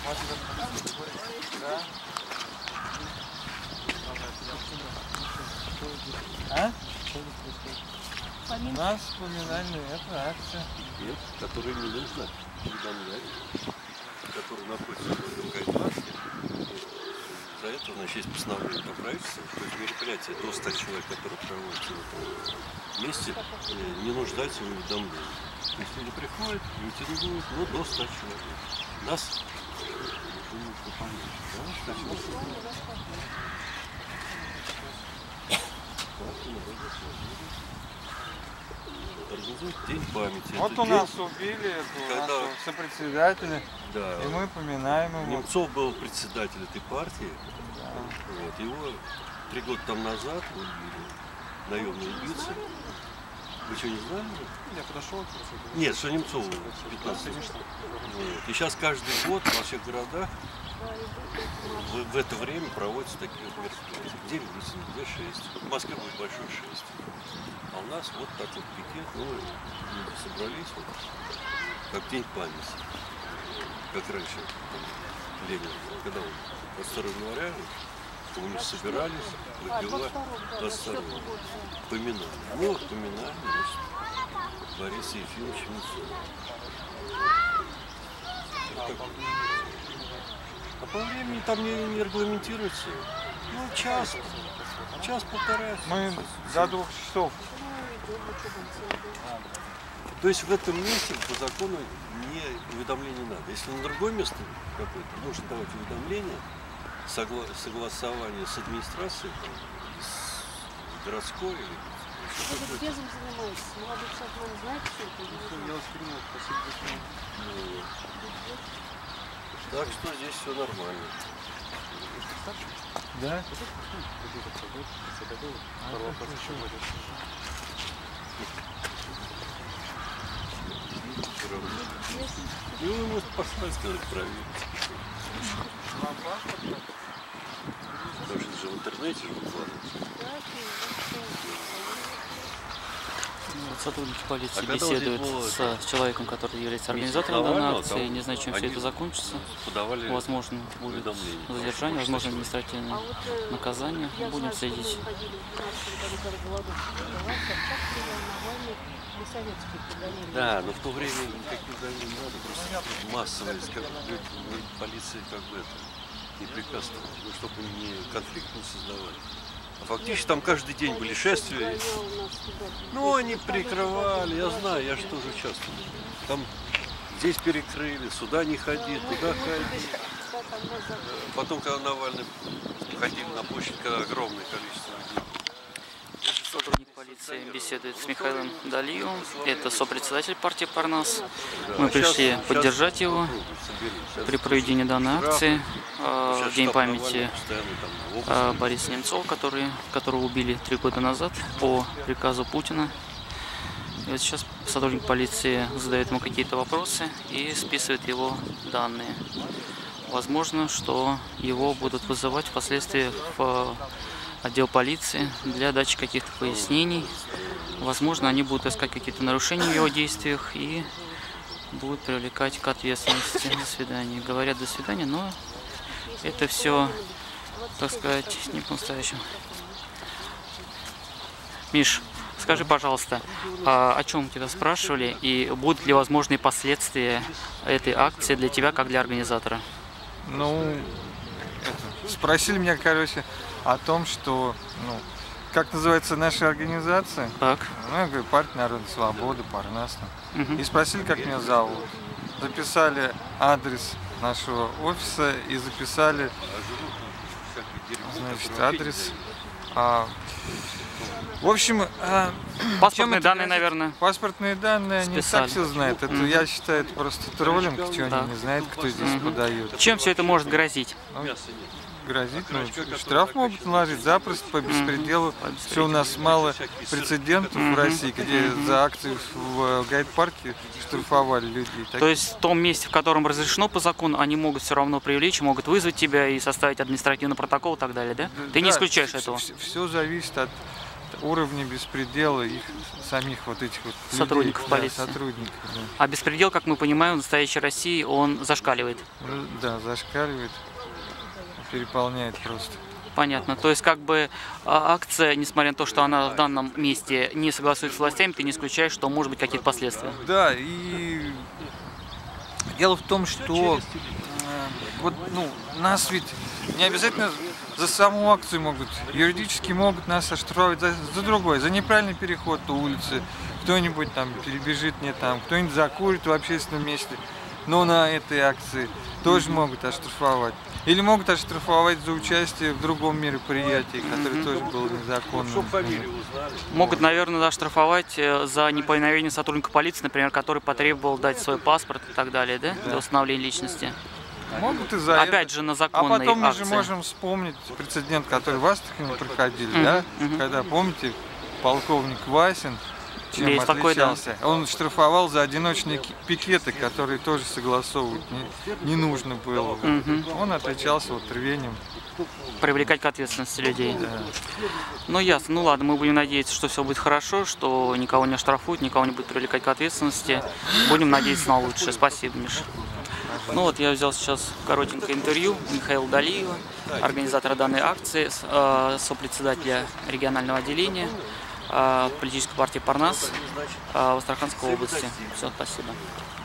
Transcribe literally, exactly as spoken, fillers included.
А? У нас вспоминальная эта акция. Нет, которые не нужно уведомлять, которые находятся в гайд-парке. За это, значит, есть постановление по правительству, что это мероприятие до ста человек, которые проводятся в этом месте, не нуждаются в уведомлении. То есть люди приходят, митингуют, но до ста человек. Нас организуют День памяти. Вот Это у день, нас убили эту когда... нашего сопредседателя, да, и мы поминаем его. Немцов был председатель этой партии. Да. Вот, его три года там назад убили, наемные убийцы. Вы что, не знали? Я подошел. Нет, что Немцову пятнадцать. Вот. И сейчас каждый год во всех городах в, в это время проводятся такие вот мероприятия. Где митинг, где шесть. В Москве будет большой шесть. А у нас вот так вот пикет, ну, люди собрались, вот, как День памяти. Как раньше там, Ленин, когда он двадцать второго января, коммунисты собирались, выпивали, двадцать второго поминали. Ну, вот поминали, значит, Бориса Ефимовича Немцова. А по времени там не, не регламентируется. Ну, час, час-полтора. Мы до двух часов. То есть в этом месте по закону не уведомление надо. Если на другое место какое-то, нужно давать уведомление, согла согласование с администрацией, там, с городской или... Вы ведь безом занимаетесь, молодой человек, знаете, что это? Я вас принял, спасибо большое. Ну, так что здесь все нормально. Да? Ну, вы можете послать, сказать, проверить. Потому что это же в интернете же выкладывается. Сотрудники полиции А беседуют вот с человеком, который является организатором данной акции. Не знаю, чем все это закончится. Возможно, будет задержание, возможно, административное наказание. Будем следить. Да, но в то время никаких данных не надо, просто массовые, как люди, полиция как бы это, не препятствовала, ну, чтобы не конфликт не создавали. А фактически там каждый день были шествия. Ну, они прикрывали, я знаю, я же тоже участвовал. Там здесь перекрыли, сюда не ходи, туда ходи. Потом, когда Навальный ходил на площадь, когда огромное количество людей. Сотрудник полиции беседует с Михаилом Далиевым. Это сопредседатель партии Парнас. Мы пришли поддержать его при проведении данной акции в День памяти Бориса Немцова, который, которого убили три года назад по приказу Путина. И вот сейчас сотрудник полиции задает ему какие-то вопросы и списывает его данные. Возможно, что его будут вызывать впоследствии в отдел полиции для дачи каких-то пояснений. Возможно, они будут искать какие-то нарушения в его действиях и будут привлекать к ответственности. До свидания. Говорят до свидания, но это все, так сказать, не по-настоящему. Миш, скажи, пожалуйста, о чем тебя спрашивали и будут ли возможные последствия этой акции для тебя, как для организатора? Ну, это, спросили меня, короче, о том, что, ну, как называется наша организация. Так. Ну, я говорю, партия народной свободы, Парнас. Угу. И спросили, как меня зовут. Записали адрес нашего офиса и записали, значит, адрес. А, в общем, а, паспортные данные, наверное. Паспортные данные не так все знают. Это, mm-hmm. я считаю, это просто троллинг, что да. они не знают, кто здесь mm-hmm. подает. Чем все это может грозить? Ну, грозит, ну, штраф могут наложить запросто по беспределу. Mm-hmm. Все у нас мало прецедентов mm-hmm. в России, где mm-hmm. за акции в гайд-парке штрафовали людей. То есть в том месте, в котором разрешено по закону, они могут все равно привлечь, могут вызвать тебя и составить административный протокол и так далее, да? да Ты не да, исключаешь все, этого? Все, все зависит от уровня беспредела их самих вот этих вот Сотрудников людей, полиции. Да, сотрудников, да. А беспредел, как мы понимаем, в настоящей России, он зашкаливает. Ну, да, зашкаливает, переполняет просто. Понятно. То есть, как бы а, акция, несмотря на то, что она в данном месте не согласуется с властями, ты не исключаешь, что может быть какие-то последствия. Да, и дело в том, что э, вот, ну, нас ведь не обязательно за саму акцию могут, юридически могут нас оштрафовать за, за другое, за неправильный переход по улице, кто-нибудь там перебежит не там, кто-нибудь закурит в общественном месте, но на этой акции тоже могут оштрафовать. Или могут оштрафовать за участие в другом мероприятии, которое тоже было незаконным. Могут, наверное, оштрафовать за неповиновение сотрудника полиции, например, который потребовал дать свой паспорт и так далее, да, для установления личности. Могут и за Опять это. же, на законной А потом мы акции. же можем вспомнить прецедент, который в Астрахани проходили, Мгм, да? мгм. Когда, помните, полковник Васин, чем Есть такой, да. отличался? Он штрафовал за одиночные ки- пикеты, которые тоже согласовывать не, не нужно было. Мгм. Он отличался вот рвением. Привлекать к ответственности людей. Да. Ну, ясно. Ну, ладно, мы будем надеяться, что все будет хорошо, что никого не оштрафуют, никого не будут привлекать к ответственности. Будем надеяться на лучшее. Спасибо, Миша. Ну вот, я взял сейчас коротенькое интервью Михаила Далиева, организатора данной акции, с- э, сопредседателя регионального отделения э, политической партии Парнас э, в Астраханской области. Все, спасибо.